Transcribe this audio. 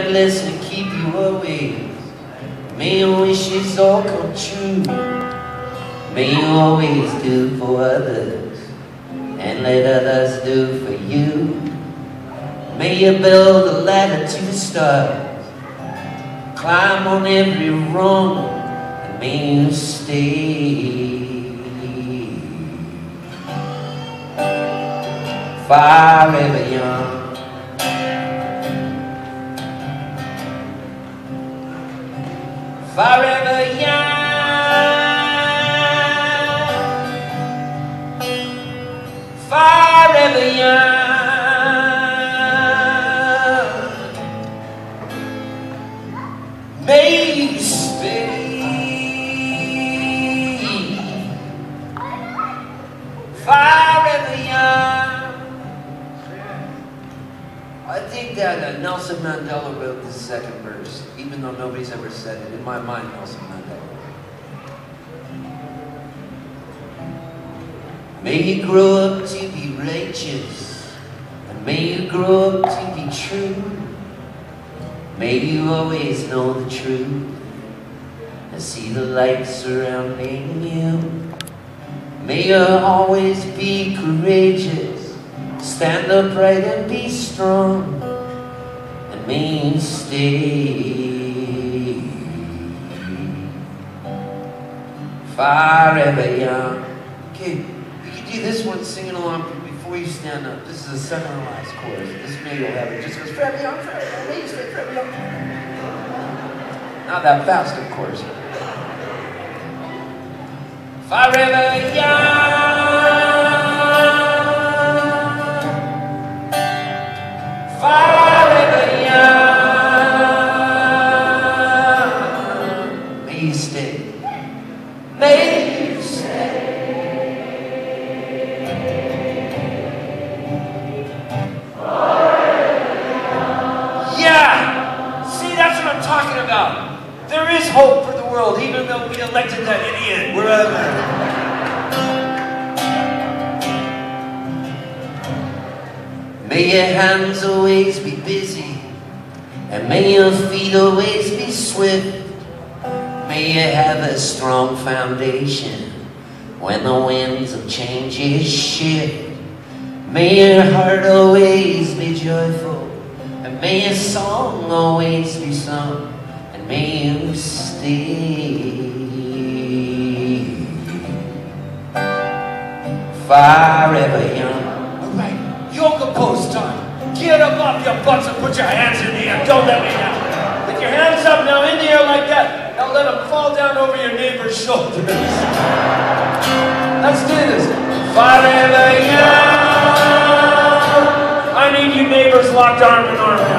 bless and keep you always. May your wishes all come true. May you always do for others and let others do for you. May you build a ladder to the stars, climb on every rung, and may you stay forever young. Forever young. Forever young. May you stay forever young. I think that Nelson Mandela wrote the second verse, even though nobody's ever said it. In my mind, Nelson Mandela. May you grow up to be righteous, and may you grow up to be true. May you always know the truth and see the light surrounding you. May you always be courageous, stand upright and be strong, and may you stay forever young. Okay, you can do this one singing along before you stand up. This is the second to last chorus. This may you'll have it. Just goes forever young, may you stay forever young. Not that fast, of course. Forever young. Forever young. May you stay. May you stay. Yeah! See, that's what I'm talking about. There is hope for the world, even though we elected that idiot. May your hands always be busy, and may your feet always be swift. May you have a strong foundation when the winds of change shift. May your heart always be joyful, and may your song always be sung, and may you stay forever young. All right, yoga pose time. Get up off your butts and put your hands in the air. Don't let me down. With your hands up now in the air like that. Now let them fall down over your neighbor's shoulders. Let's do this. Forever young. I need you neighbors locked arm in arm.